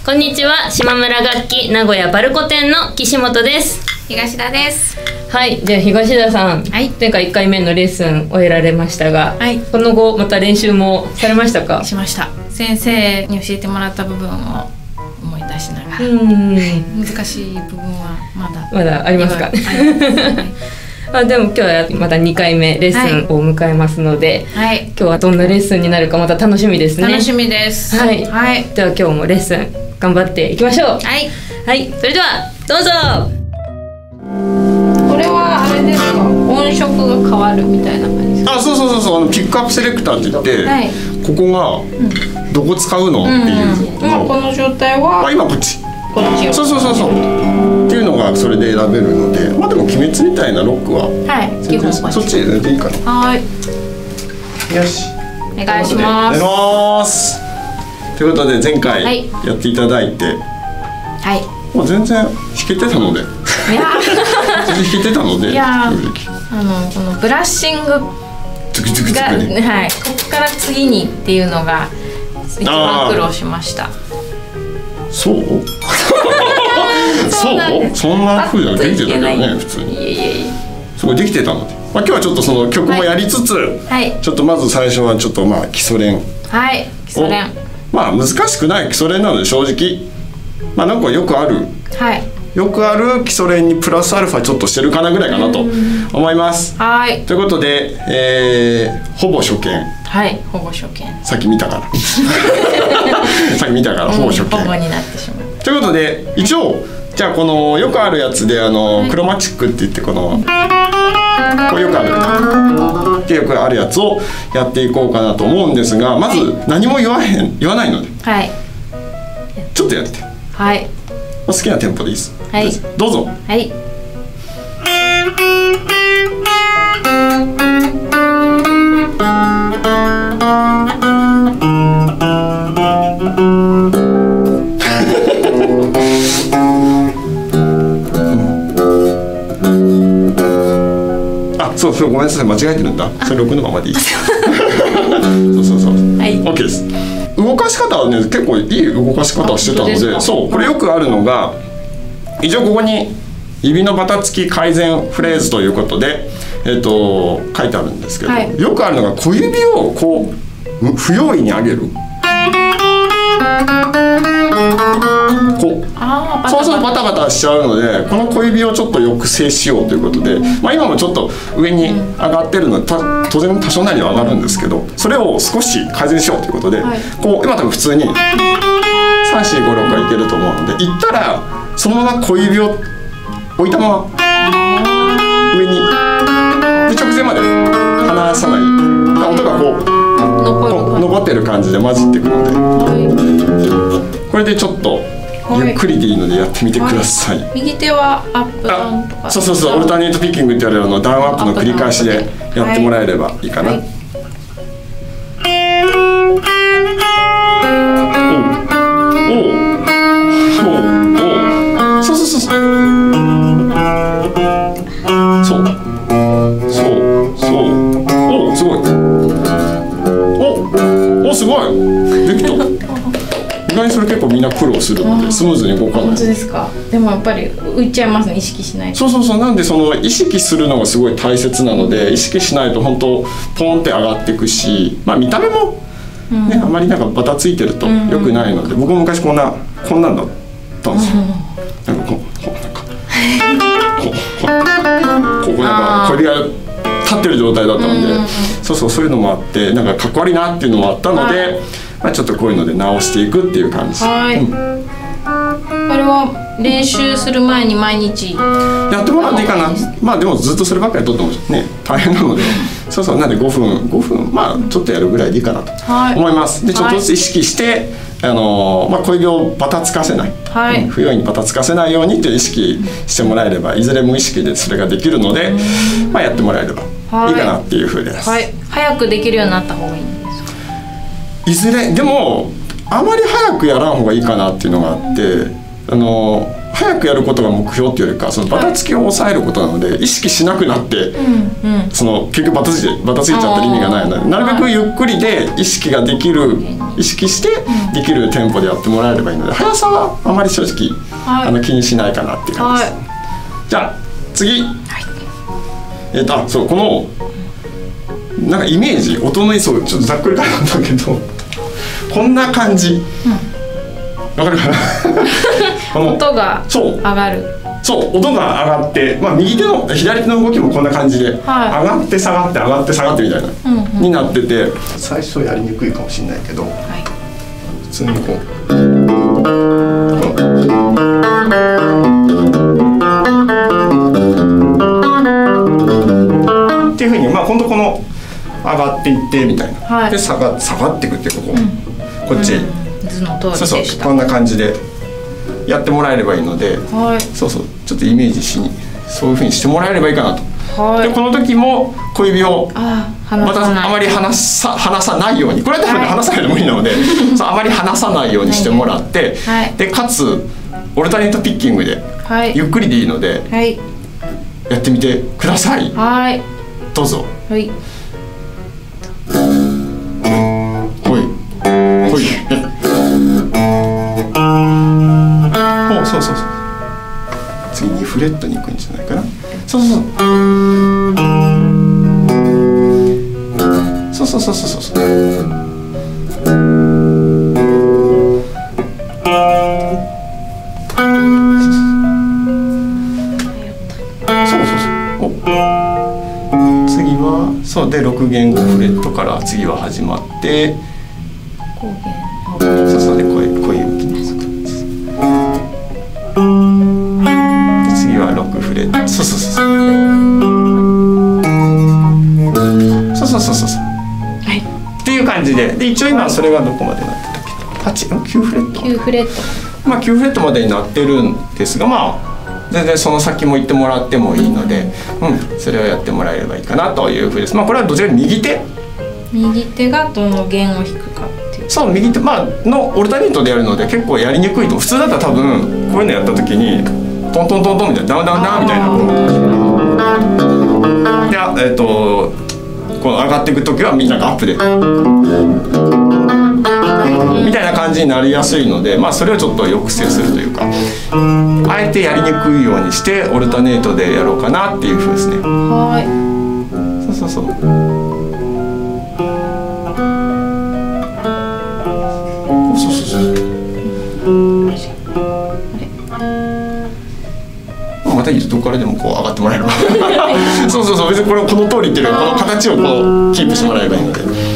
こんにちは、島村楽器名古屋パルコ店の岸本です。 東田です。 はい、じゃあ東田さん、前回1回目のレッスン終えられましたが、その後また練習もされましたか？ しました。先生に教えてもらった部分を思い出しながら、難しい部分はまだありますか？でも今日はまた2回目レッスンを迎えますので、今日はどんなレッスンになるかまた楽しみですね。 楽しみです。 では今日もレッスン頑張っていきましょう。それではどうぞ。 これはあれですか、音色が変わるみたいな感じですか？ そうピックアップセレクターって言って、ここがどこ使うのっていう今この状態は今こっちそうっていうのがそれで選べるので、でも鬼滅みたいなロックは基本そっちで全然いいかな。よし、 お願いします。 お願いします。ということで前回やっていただいて、もう全然弾けてたので全然弾けてたので、 このブラッシングがここから次にっていうのが一番苦労しました。 そんな風にできてたけどね、普通にすごいできてたので、今日はちょっとその曲もやりつつ、ちょっとまず最初はちょっと基礎練基礎練難しくない基礎練なので、正直なんかよくある基礎練にプラスアルファちょっとしてるかなぐらいかなと思います。ということで、ほぼ初見。 ほぼ初見。 さっき見たからほぼ初見。 ほぼになってしまう。 ということで一応じゃあこのよくあるやつでクロマチックって言ってこれよくあるやつをやっていこうかなと思うんですが、まず何も言わないのでちょっとやって。好きなテンポでいいです。どうぞ。そうごめんなさい、間違えてるんだ。それ6のままでいい。OK です。動かし方はね、結構いい動かし方をしてたので、これよくあるのが、一応ここに指のバタつき改善フレーズということで、書いてあるんですけど、よくあるのが小指をこう不用意に上げる。バタバタしちゃうので、この小指をちょっと抑制しようということで、今もちょっと上に上がってるので当然多少なりは上がるんですけど、それを少し改善しようということで、今多分普通に3、4、5、6はいけると思うので、いったらそのまま小指を置いたまま上にで直前まで離さない音が残ってる感じで混じっていくので、これでちょっとゆっくりでいいのでやってみてください。 右手はアップダウンとか、 オルタネートピッキングって言われるダウンアップの繰り返しでやってもらえればいいかな。すごいできた。意外にそれ結構みんな苦労するのでスムーズに動かない。 本当ですか？でもやっぱり浮いちゃいますね、意識しないと。 なんでその意識するのがすごい大切なので、意識しないと本当ポンって上がっていくし、見た目もね、あまりなんかバタついてると良くないので、僕も昔こんなんだったんですよ。なんかここなんか小指が立ってる状態だったので、そういうのもあって、なんかかっこ悪いなっていうのもあったので、ちょっとこういうので直していくっていう感じ。これは練習する前に毎日やってもらっていいかな。でもずっとそればっかりやっとってもね大変なので、なんで5分ちょっとやるぐらいでいいかなと思います。でちょっとずつ意識して小指をバタつかせない、不用意にバタつかせないようにという意識してもらえれば、いずれ無意識でそれができるので、やってもらえればいいかなっていうふうです。 早くできるようになった方がいいんですか？ いずれでもあまり早くやらん方がいいかなっていうのがあって、 早くやることが目標っていうよりか、そのバタつきを抑えることなので、意識しなくなって、その結局バタついちゃったら意味がないので、なるべくゆっくりで意識してできるテンポでやってもらえればいいので、速さはあまり正直気にしないかなっていう感じです。じゃあ次、そう、このなんかイメージ、音のそうちょっとざっくりかなんだけど、こんな感じ、わかるかな音が上がる。 そう、音が上がって、右手の左手の動きもこんな感じで、上がって下がって上がって下がってみたいな、になってて、最初やりにくいかもしれないけど、普通にこう。っていうふうに、今度この上がっていってみたいな、で下がっていくっていうか、こっち、 図の通りでした。 そうこんな感じでやってもらえればいいので、ちょっとイメージしにそういうふうにしてもらえればいいかなと。でこの時も小指をまたあまり離さないように、これは多分離さないと無理なのであまり離さないようにしてもらって、でかつオルタネートピッキングでゆっくりでいいのでやってみてください。どうぞ。そう次2フレットに行くんじゃないかな。そう次はそうで6弦5フレットから次は始まって、そうでこういう動きです。次は6フレット、っていう感じで、一応今それがどこまでなってたっけ、9フレット、9フレットまでになってるんですが、全然その先も行ってもらってもいいので、それをやってもらえればいいかなというふうです。これはどちらか右手がどの弦を弾くかっていう。そう、右手のオルタネートでやるので結構やりにくいと。普通だったら多分こういうのやった時にトントントントンみたいな、ダウンダウンダウンみたいな、でこの上がっていく時はみんながアップでみたいな感じになりやすいので、それをちょっと抑制するというか、あえてやりにくいようにしてオルタネートでやろうかなっていうふうですね。そうまたいいです。どこからでもこう上がってもらえればそう別にこの通りっていうこの形をこうキープしてもらえばいいので。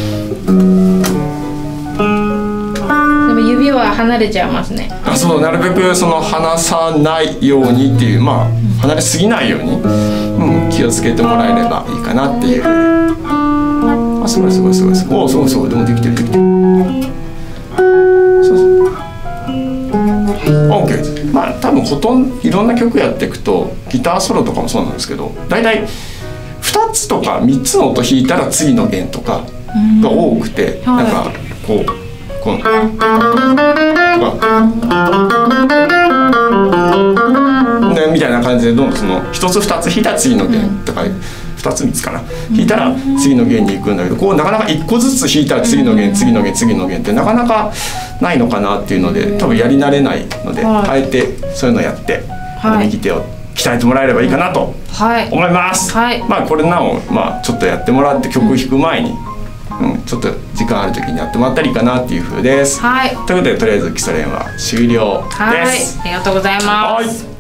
でも指は離れちゃいますね。 そう、なるべくその離さないようにっていう、離れすぎないように、気をつけてもらえればいいかなっていう。すごいでもできてるOK です。多分ほとんどいろんな曲やっていくと、ギターソロとかもそうなんですけど、だいたい2つとか3つの音弾いたら次の弦とかが多くて、なんかこのとかみたいな感じで、どんどんその1つ2つ弾いたら次の弦とか、2つ3つかな、弾いたら次の弦に行くんだけど、なかなか1個ずつ弾いたら次の弦次の弦次の弦ってなかなかないのかなっていうので、多分やり慣れないので、あえてそういうのをやって、右手を鍛えてもらえればいいかなと思います。これなおちょっとやってもらって、曲弾く前に、ちょっと時間ある時にやってもらったらいいかなっていう風です。ということで、とりあえず基礎練は終了です。 ありがとうございます。